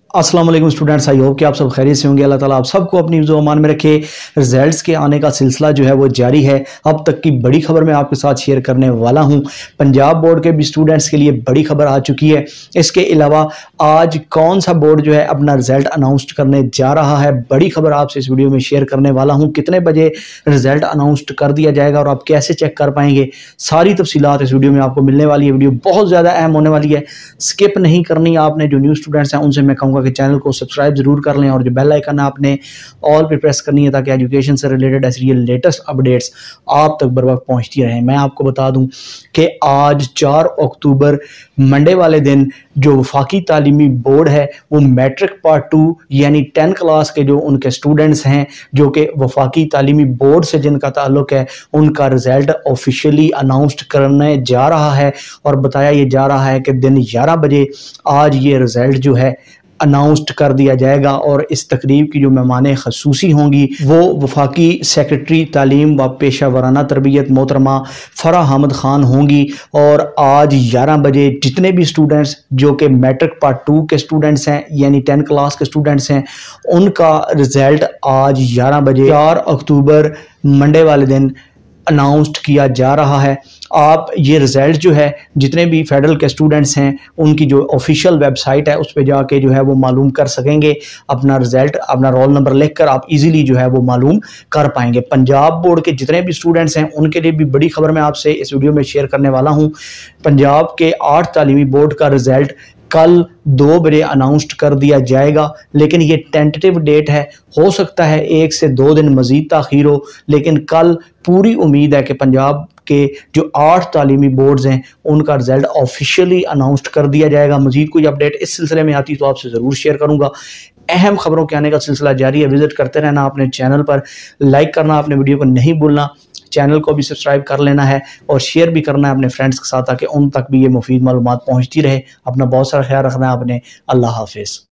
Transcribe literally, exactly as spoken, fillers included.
अस्सलाम वालेकुम students, I hope कि आप सब खैरियत से होंगे। अल्लाह ताला आप सबको अपनी जो अमान में रखे। रिजल्ट्स के आने का सिलसिला जो है वो जारी है। अब तक की बड़ी खबर मैं आपके साथ शेयर करने वाला हूं। पंजाब बोर्ड के भी स्टूडेंट्स के लिए बड़ी खबर आ चुकी है। इसके अलावा आज कौन सा बोर्ड जो है अपना रिजल्ट अनाउंस करने जा रहा है, बड़ी खबर आपसे इस वीडियो में शेयर करने वाला हूँ। कितने बजे रिजल्ट अनाउंस कर दिया जाएगा और आप कैसे चेक कर पाएंगे, सारी तफसीलात इस वीडियो में आपको मिलने वाली है। वीडियो बहुत ज़्यादा अहम होने वाली है, स्किप नहीं करनी। आपने जो न्यू स्टूडेंट्स हैं उनसे मैं कहूँगा कि चैनल को सब्सक्राइब जरूर कर लें और जो बेल आइकन है आपने ऑल पे प्रेस करनी है ताकि एजुकेशन से रिलेटेड ऐसी लेटेस्ट अपडेट्स आप तक बर वक्त पहुंचती रहें। मैं आपको बता दूं कि आज चार अक्टूबर मंडे वाले दिन जो वफाकी तालीमी बोर्ड है वो मैट्रिक पार्ट टू यानी टेंथ क्लास के जो उनके स्टूडेंट्स हैं जो कि वफाकी तालीमी बोर्ड से जिनका ताल्लुक है, उनका रिजल्ट ऑफिशियली अनाउंस्ड करने जा रहा है। और बताया ये जा रहा है कि दिन ग्यारह बजे आज ये रिजल्ट जो है अनाउंस्ड कर दिया जाएगा। और इस तकरीब की जो मेहमान खसूसी होंगी वो वफाकी सेक्रेटरी तालीम व पेशा वराना तरबियत मोहतरमा फराह अहमद ख़ान होंगी। और आज ग्यारह बजे जितने भी स्टूडेंट्स जो कि मैट्रिक पार्ट टू के स्टूडेंट्स हैं यानी टेंथ क्लास के स्टूडेंट्स हैं, उनका रिजल्ट आज ग्यारह बजे चार अक्टूबर मंडे वाले दिन अनाउंस्ड किया जा रहा है। आप ये रिज़ल्ट जो है जितने भी फेडरल के स्टूडेंट्स हैं उनकी जो ऑफिशियल वेबसाइट है उस पर जाके जो है वो मालूम कर सकेंगे। अपना रिज़ल्ट, अपना रोल नंबर लिखकर आप इजीली जो है वो मालूम कर पाएंगे। पंजाब बोर्ड के जितने भी स्टूडेंट्स हैं उनके लिए भी बड़ी खबर मैं आपसे इस वीडियो में शेयर करने वाला हूँ। पंजाब के आठ तालीमी बोर्ड का रिज़ल्ट कल दो बजे अनाउंस्ड कर दिया जाएगा, लेकिन ये टेंटेटिव डेट है। हो सकता है एक से दो दिन मजीद ताखीर हो, लेकिन कल पूरी उम्मीद है कि पंजाब के जो आठ तालीमी बोर्ड्स हैं उनका रिजल्ट ऑफिशियली अनाउंस्ड कर दिया जाएगा। मजीद कोई अपडेट इस सिलसिले में आती तो आपसे ज़रूर शेयर करूंगा। अहम खबरों के आने का सिलसिला जारी है। विजिट करते रहना अपने चैनल पर, लाइक करना अपने वीडियो को नहीं भूलना, चैनल को भी सब्सक्राइब कर लेना है और शेयर भी करना है अपने फ्रेंड्स के साथ ताकि उन तक भी ये मुफीद मालूमात पहुंचती रहे। अपना बहुत सारा ख्याल रखना है आपने। अल्लाह हाफिज़।